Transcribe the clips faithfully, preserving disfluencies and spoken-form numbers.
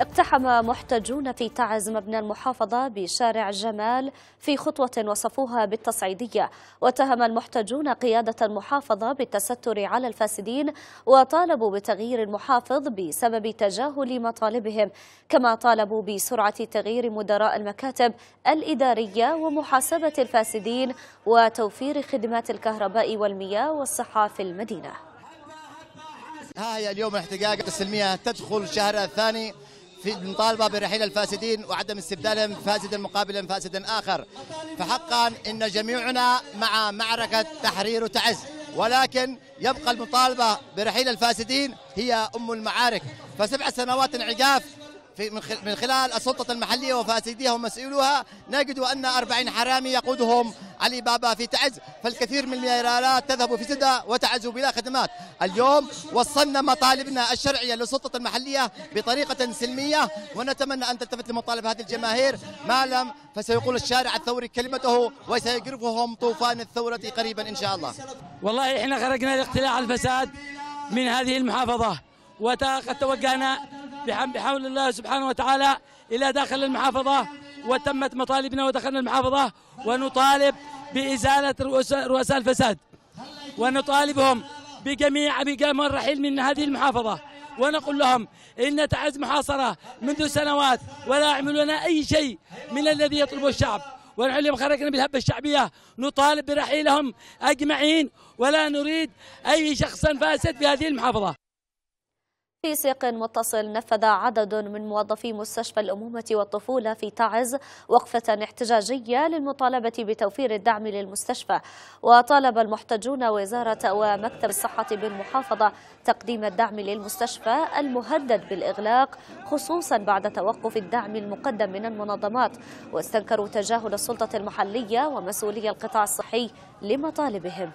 اقتحم محتجون في تعز مبنى المحافظة بشارع جمال في خطوة وصفوها بالتصعيدية، واتهم المحتجون قيادة المحافظة بالتستر على الفاسدين، وطالبوا بتغيير المحافظ بسبب تجاهل مطالبهم، كما طالبوا بسرعة تغيير مدراء المكاتب الإدارية ومحاسبة الفاسدين وتوفير خدمات الكهرباء والمياه والصحة في المدينة. ها هي اليوم الاحتجاجات السلمية تدخل الشهر الثاني في المطالبة برحيل الفاسدين وعدم استبدالهم فاسدا مقابلا فاسدا آخر. فحقا إن جميعنا مع معركة تحرير تعز، ولكن يبقى المطالبة برحيل الفاسدين هي أم المعارك. فسبع سنوات انعجاف في من خلال السلطة المحلية وفاسديها ومسؤولوها، نجد أن أربعين حرامي يقودهم علي بابا في تعز، فالكثير من المليارات تذهب في سدة وتعز بلا خدمات. اليوم وصلنا مطالبنا الشرعية للسلطة المحلية بطريقة سلمية، ونتمنى أن تلتفت لمطالب هذه الجماهير، ما لم فسيقول الشارع الثوري كلمته وسيقرفهم طوفان الثورة قريبا إن شاء الله. والله إحنا خرجنا لاقتلاع الفساد من هذه المحافظة، وقد توجهنا بحول الله سبحانه وتعالى إلى داخل المحافظة، وتمت مطالبنا ودخلنا المحافظة، ونطالب بإزالة رؤساء الفساد، ونطالبهم بجميع بجميع الرحيل من هذه المحافظة، ونقول لهم إن تعز محاصرة منذ سنوات ولا يعملون أي شيء من الذي يطلبه الشعب، ونحن اليوم خرجنا بالهبة الشعبية نطالب برحيلهم أجمعين، ولا نريد أي شخص فاسد في هذه المحافظة. في سياق متصل، نفذ عدد من موظفي مستشفى الأمومة والطفولة في تعز وقفة احتجاجية للمطالبة بتوفير الدعم للمستشفى، وطالب المحتجون وزارة ومكتب الصحة بالمحافظة تقديم الدعم للمستشفى المهدد بالإغلاق، خصوصا بعد توقف الدعم المقدم من المنظمات، واستنكروا تجاهل السلطة المحلية ومسؤولي القطاع الصحي لمطالبهم.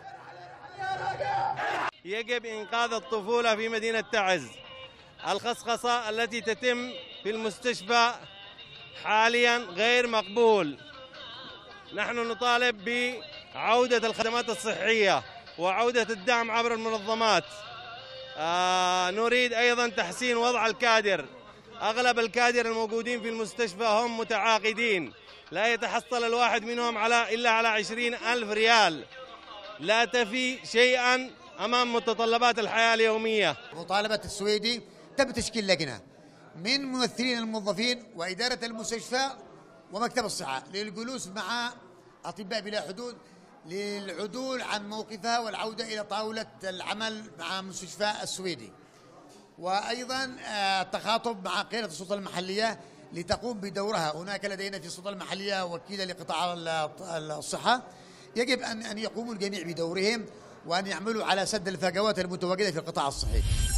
يجب إنقاذ الطفولة في مدينة تعز. الخصخصة التي تتم في المستشفى حاليا غير مقبول. نحن نطالب بعودة الخدمات الصحية وعودة الدعم عبر المنظمات. آه نريد أيضا تحسين وضع الكادر. أغلب الكادر الموجودين في المستشفى هم متعاقدين، لا يتحصل الواحد منهم على إلا على عشرين ألف ريال، لا تفي شيئا أمام متطلبات الحياة اليومية. مطالبة السويدي تم تشكيل لجنة من ممثلين الموظفين وإدارة المستشفى ومكتب الصحة للجلوس مع أطباء بلا حدود للعدول عن موقفها والعودة إلى طاولة العمل مع مستشفى السويدي، وأيضا التخاطب مع قيادة السلطة المحلية لتقوم بدورها. هناك لدينا في السلطة المحلية وكيلة لقطاع الصحة، يجب أن يقوموا الجميع بدورهم وأن يعملوا على سد الفجوات المتواجدة في القطاع الصحي.